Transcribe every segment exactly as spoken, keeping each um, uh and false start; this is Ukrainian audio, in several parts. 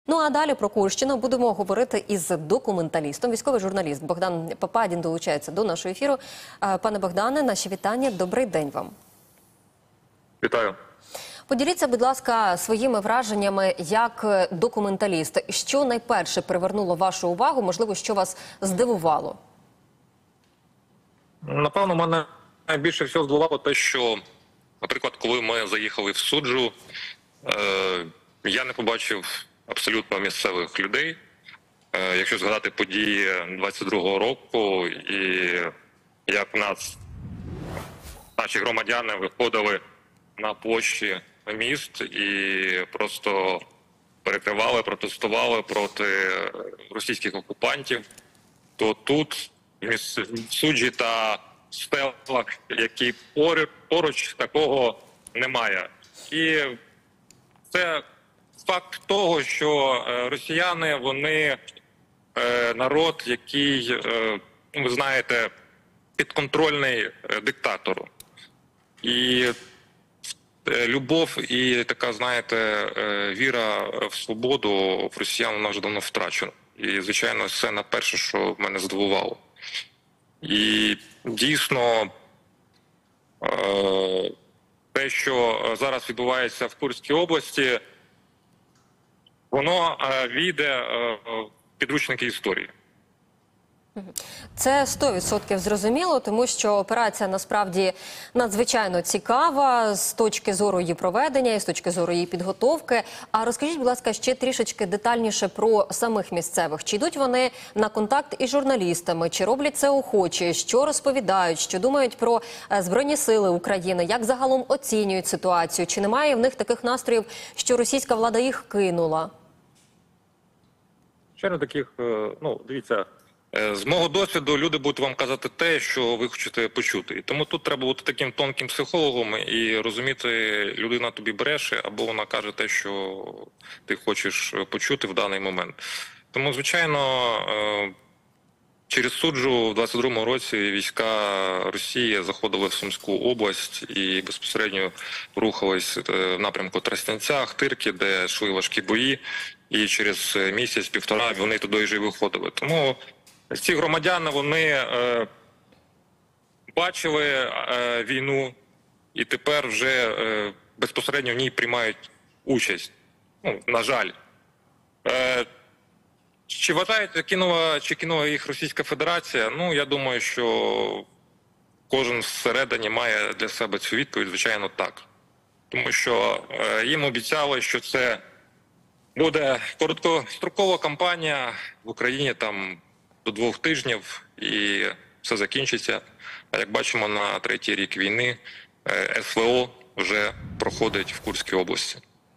Ну а далі про Курщину будемо говорити із документалістом. Військовий журналіст Богдан Пападін долучається до нашого ефіру. Пане Богдане, наші вітання. Добрий день вам. Вітаю. Поділіться, будь ласка, своїми враженнями як документаліст. Що найперше привернуло вашу увагу, можливо, що вас здивувало? Напевно, мене найбільше всього здивувало те, що, наприклад, коли ми заїхали в суджу, е, я не побачив абсолютно місцевих людей. Е, якщо згадати події двадцять другого року, і як в нас наші громадяни виходили на площі міст і просто перекривали, протестували проти російських окупантів, то тут в суджі та селах, які поруч, такого немає. І це факт того, що росіяни, вони народ, який, ви знаєте, підконтрольний диктатору. І любов і така, знаєте, віра в свободу в росіян, вона вже давно втрачена. І, звичайно, це на перше, що мене здивувало. І дійсно те, що зараз відбувається в Курській області, воно війде в підручники історії. Це сто відсотків зрозуміло, тому що операція насправді надзвичайно цікава з точки зору її проведення і з точки зору її підготовки. А розкажіть, будь ласка, ще трішечки детальніше про самих місцевих. Чи йдуть вони на контакт із журналістами, чи роблять це охоче, що розповідають, що думають про Збройні Сили України, як загалом оцінюють ситуацію, чи немає в них таких настроїв, що російська влада їх кинула? Ще не таких, ну, дивіться, з мого досвіду люди будуть вам казати те, що ви хочете почути. І тому тут треба бути таким тонким психологом і розуміти, людина тобі бреше, або вона каже те, що ти хочеш почути в даний момент. Тому, звичайно, через суджу в двадцять другому році війська Росії заходили в Сумську область і безпосередньо рухались в напрямку Тростянця, Ахтирки, де йшли важкі бої. І через місяць-півтора вони туди вже й виходили. Тому ці громадяни, вони е, бачили е, війну і тепер вже е, безпосередньо в ній приймають участь. Ну, на жаль. Е, чи вважаєте, кинула, чи кинула їх Російська Федерація? Ну, я думаю, що кожен всередині має для себе цю відповідь, звичайно, так. Тому що е, їм обіцяли, що це буде короткострокова кампанія в Україні, там, до двох тижнів, і все закінчиться. А як бачимо, на третій рік війни ес ве о вже проходить в Курській області.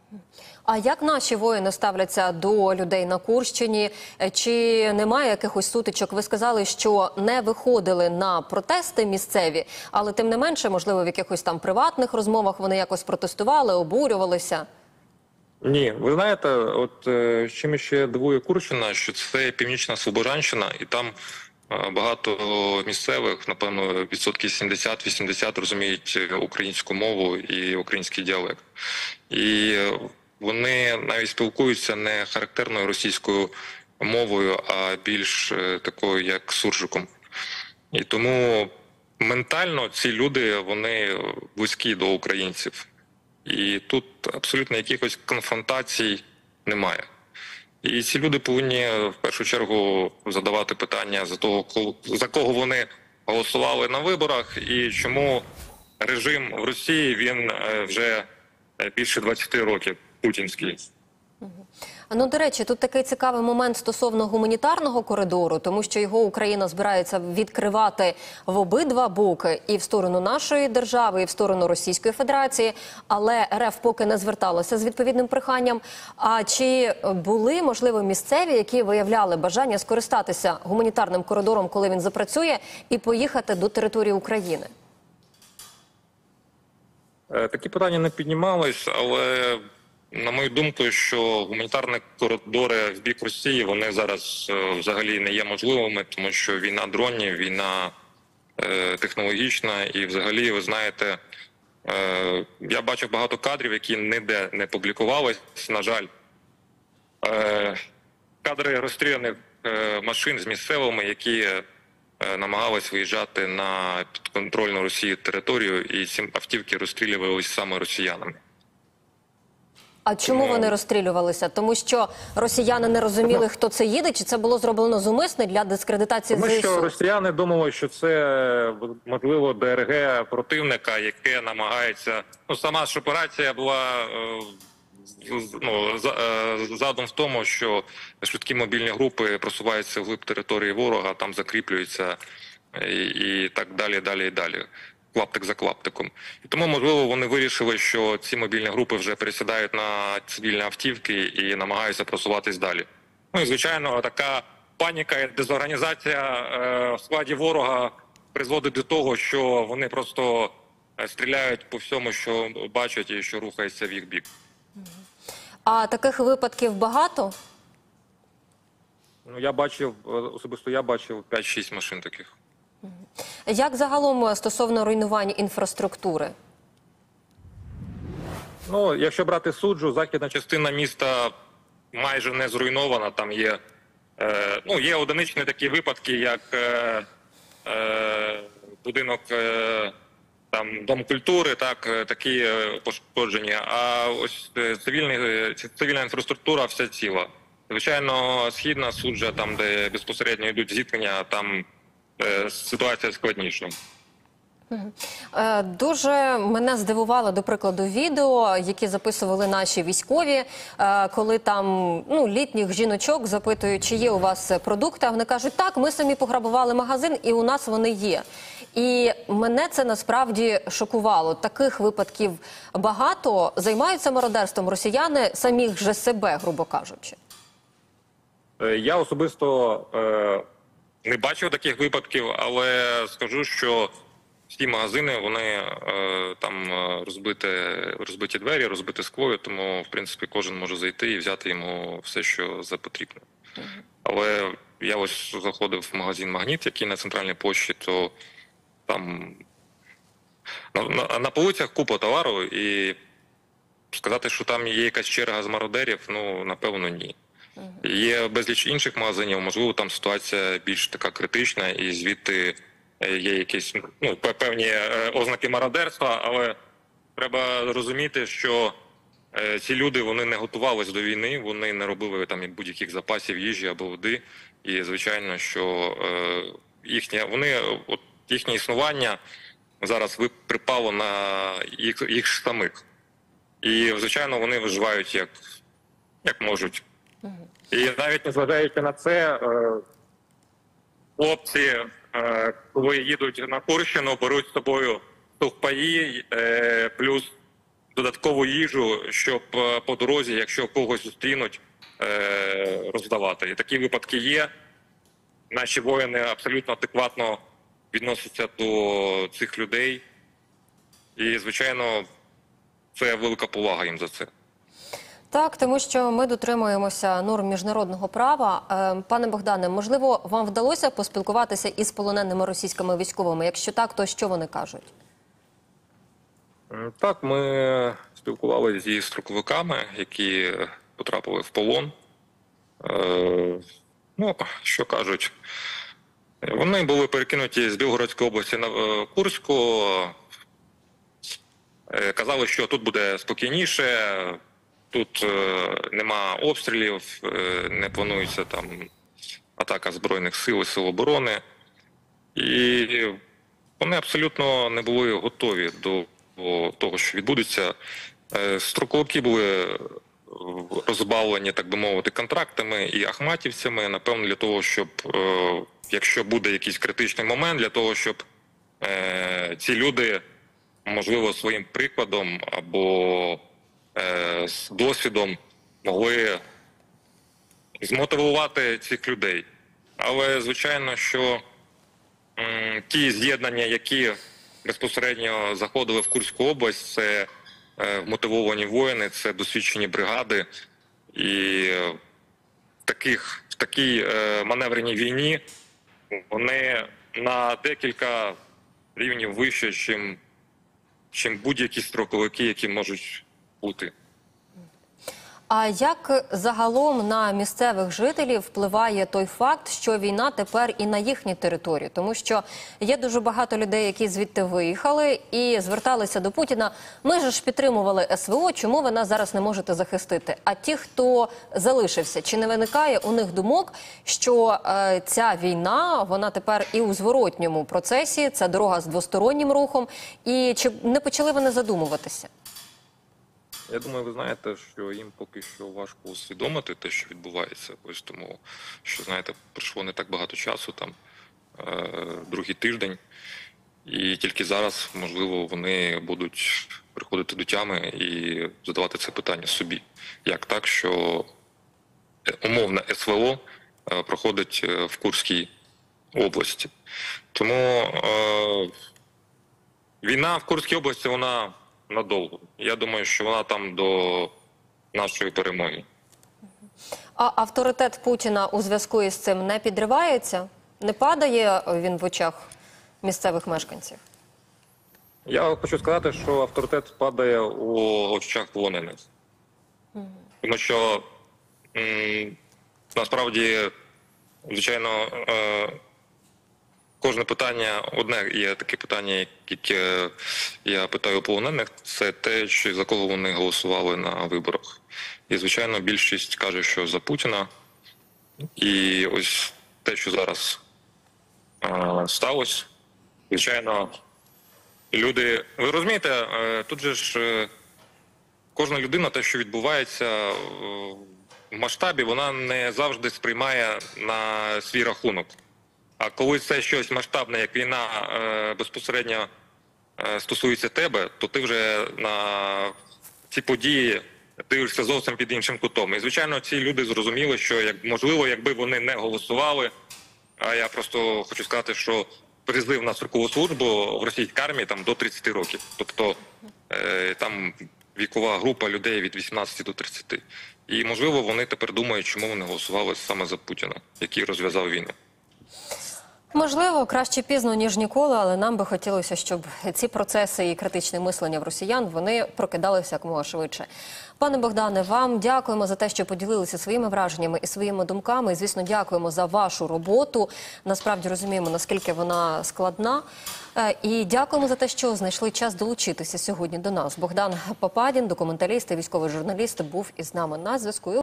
А як наші воїни ставляться до людей на Курщині? Чи немає якихось сутичок? Ви сказали, що не виходили на протести місцеві, але тим не менше, можливо, в якихось там приватних розмовах вони якось протестували, обурювалися? Ні, ви знаєте, от е, чим ще дивує Курщина, що це північна Слобожанщина, і там е, багато місцевих, напевно, відсотків сімдесят-вісімдесят розуміють українську мову і український діалект. І вони навіть спілкуються не характерною російською мовою, а більш е, такою, як суржиком. І тому ментально ці люди, вони близькі до українців. І тут абсолютно якихось конфронтацій немає. І ці люди повинні в першу чергу задавати питання за того, за кого вони голосували на виборах і чому режим в Росії, він вже більше двадцяти років путінський. Ну, до речі, тут такий цікавий момент стосовно гуманітарного коридору, тому що його Україна збирається відкривати в обидва боки, і в сторону нашої держави, і в сторону Російської Федерації, але ер еф поки не зверталася з відповідним проханням. А чи були, можливо, місцеві, які виявляли бажання скористатися гуманітарним коридором, коли він запрацює, і поїхати до території України? Такі питання не піднімались, але на мою думку, що гуманітарні коридори в бік Росії, вони зараз е, взагалі не є можливими, тому що війна дронів, війна е, технологічна і взагалі, ви знаєте, е, я бачив багато кадрів, які ніде не публікувалися, на жаль. Е, кадри розстріляних е, машин з місцевими, які е, намагались виїжджати на підконтрольну Росії територію, і ці автівки розстрілювалися саме росіянами. А чому Тому- вони розстрілювалися? Тому що росіяни не розуміли, хто це їде, чи це було зроблено зумисне для дискредитації Тому що ЗСУ? росіяни думали, що це, можливо, ДРГ противника, яке намагається... Ну, сама ж операція була е, з- ну, за- е, задум в тому, що швидкі мобільні групи просуваються вглиб території ворога, там закріплюються і, і так далі, далі і далі. Клаптик за клаптиком. І тому, можливо, вони вирішили, що ці мобільні групи вже пересідають на цивільні автівки і намагаються просуватись далі. Ну і, звичайно, така паніка і дезорганізація е, в складі ворога призводить до того, що вони просто е, стріляють по всьому, що бачать і що рухається в їх бік. А таких випадків багато? Ну, я бачив, е, особисто я бачив п'ять-шість машин таких. Як загалом стосовно руйнувань інфраструктури? Ну, якщо брати суджу, західна частина міста майже не зруйнована. Там є, е, ну, є одиничні такі випадки, як е, е, будинок, е, там, Дом культури, так, е, такі е, пошкоджені. А ось е, цивільний, е, цивільна інфраструктура вся ціла. Звичайно, східна суджа, там, де безпосередньо йдуть зіткнення, там е, ситуація складніша. Е, Дуже мене здивувало, до прикладу, відео, які записували наші військові, е, коли там ну, літніх жіночок запитують, чи є у вас продукти, а вони кажуть, так, ми самі пограбували магазин і у нас вони є. І мене це насправді шокувало. Таких випадків багато. Займаються мародерством росіяни самих же себе, грубо кажучи. Е, Я особисто е, не бачив таких випадків, але скажу, що всі магазини, вони е, там е, розбиті, розбиті двері, розбите скло, тому, в принципі, кожен може зайти і взяти йому все, що за потрібно. Але я ось заходив в магазин «Магніт», який на центральній площі, то там на, на, на полицях купа товару, і сказати, що там є якась черга з мародерів, ну, напевно, ні. Є безліч інших магазинів, можливо, там ситуація більш така критична, і звідти є якісь ну, певні е, ознаки мародерства, але треба розуміти, що е, ці люди, вони не готувалися до війни, вони не робили там будь-яких запасів їжі або води, і звичайно, що е, їхнє, вони, от, їхнє існування зараз ви- припало на їх, їх самих. І, звичайно, вони виживають як, як можуть. І навіть незважаючи на це, е, хлопці, е, коли їдуть на Курщину, беруть з собою сухпаї, е, плюс додаткову їжу, щоб е, по дорозі, якщо когось зустрінуть, е, роздавати. І такі випадки є. Наші воїни абсолютно адекватно відносяться до цих людей. І, звичайно, це велика повага їм за це. Так, тому що ми дотримуємося норм міжнародного права. Е, Пане Богдане, можливо, вам вдалося поспілкуватися із полоненими російськими військовими? Якщо так, то що вони кажуть? Так, ми спілкувалися зі строковиками, які потрапили в полон. Е, ну, що кажуть? Вони були перекинуті з Білгородської області на е, Курську. Е, казали, що тут буде спокійніше, тут е, нема обстрілів, е, не планується там атака Збройних сил і сил оборони. І вони абсолютно не були готові до, до того, що відбудеться. Е, строковики були розбавлені, так би мовити, контрактами і ахматівцями, напевно, для того, щоб, е, якщо буде якийсь критичний момент, для того, щоб е, ці люди, можливо, своїм прикладом або е, з досвідом могли змотивувати цих людей. Але, звичайно, що м, ті з'єднання, які безпосередньо заходили в Курську область, це е, мотивовані воїни, це досвідчені бригади. І в, таких, в такій е, маневреній війні вони на декілька рівнів вище, чим, чим будь-які строковики, які можуть бути. А як загалом на місцевих жителів впливає той факт, що війна тепер і на їхній території? Тому що є дуже багато людей, які звідти виїхали і зверталися до Путіна. Ми ж підтримували ес ве о, чому ви нас зараз не можете захистити? А ті, хто залишився, чи не виникає у них думок, що е, ця війна, вона тепер і у зворотньому процесі, це дорога з двостороннім рухом, і чи не почали вони задумуватися? Я думаю, ви знаєте, що їм поки що важко усвідомити те, що відбувається. Ось тому, що, знаєте, пройшло не так багато часу, там, е, другий тиждень, і тільки зараз, можливо, вони будуть приходити до тями і задавати це питання собі. Як так, що умовне ес ве о е, проходить е, в Курській області. Тому е, війна в Курській області, вона надовго. Я думаю, що вона там до нашої перемоги. А авторитет Путіна у зв'язку із цим не підривається? Не падає він в очах місцевих мешканців? Я хочу сказати, що авторитет падає у очах полонених. Mm. Тому що м, насправді, звичайно, е, кожне питання, одне є таке питання, яке я питаю у полонених, це те, чи за кого вони голосували на виборах. І, звичайно, більшість каже, що за Путіна. І ось те, що зараз е, сталося, звичайно, люди... Ви розумієте, е, тут же ж е, кожна людина, те, що відбувається е, в масштабі, вона не завжди сприймає на свій рахунок. А коли це щось масштабне, як війна, е, безпосередньо е, стосується тебе, то ти вже на ці події дивишся зовсім під іншим кутом. І, звичайно, ці люди зрозуміли, що, як, можливо, якби вони не голосували, а я просто хочу сказати, що призив на строкову службу в російській армії там до тридцяти років. Тобто е, там вікова група людей від вісімнадцяти до тридцяти. І, можливо, вони тепер думають, чому вони голосували саме за Путіна, який розв'язав війну. Можливо, краще пізно, ніж ніколи, але нам би хотілося, щоб ці процеси і критичне мислення в росіян, вони прокидалися якомога швидше. Пане Богдане, вам дякуємо за те, що поділилися своїми враженнями і своїми думками. І, звісно, дякуємо за вашу роботу. Насправді розуміємо, наскільки вона складна. І дякуємо за те, що знайшли час долучитися сьогодні до нас. Богдан Попадін, документаліст і військовий журналіст, був із нами на зв'язку.